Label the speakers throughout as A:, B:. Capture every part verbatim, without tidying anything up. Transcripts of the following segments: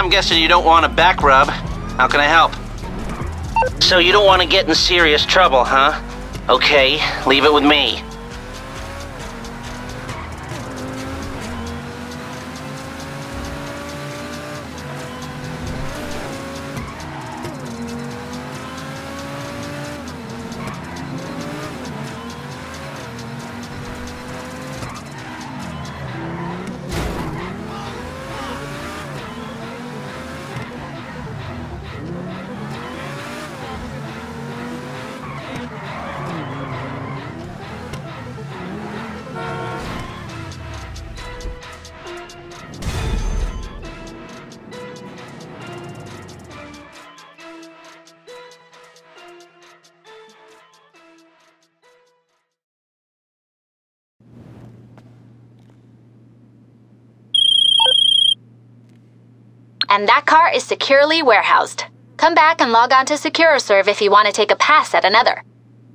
A: I'm guessing you don't want a back rub. How can I help? So you don't want to get in serious trouble, huh? Okay, leave it with me.
B: And that car is securely warehoused. Come back and log on to SecuroServe if you want to take a pass at another.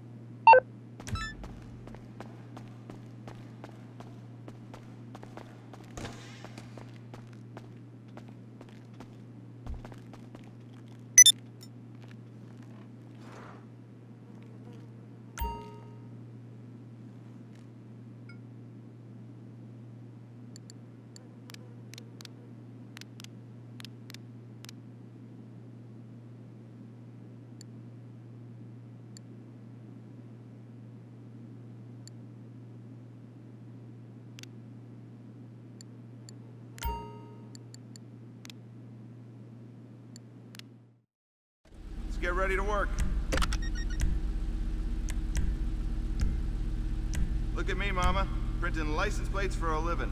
C: Get ready to work. Look at me, Mama. Printing license plates for a living.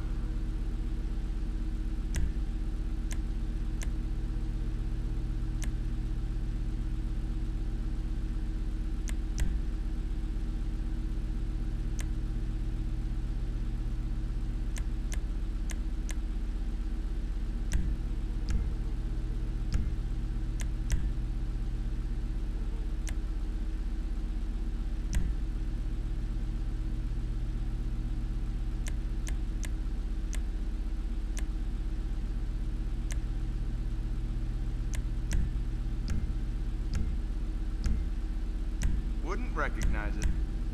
C: Wouldn't recognize it.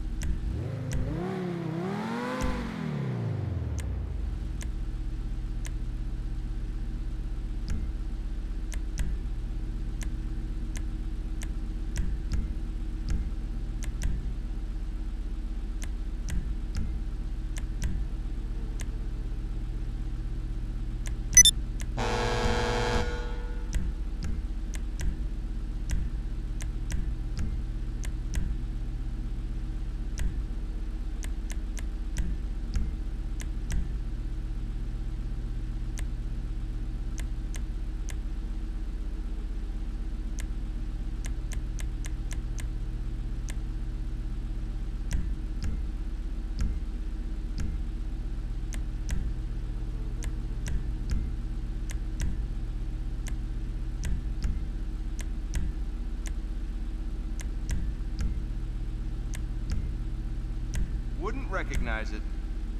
C: Wouldn't recognize it.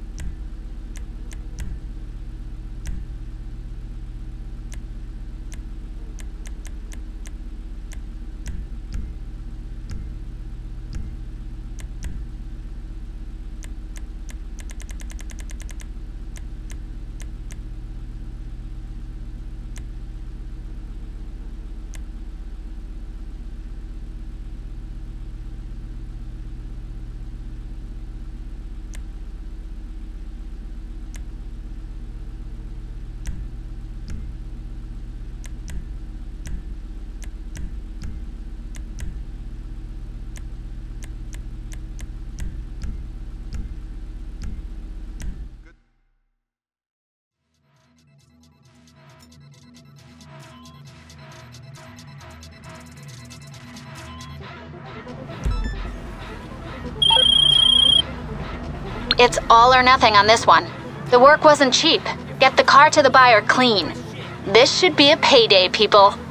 B: It's all or nothing on this one. The work wasn't cheap. Get the car to the buyer clean. This should be a payday, people.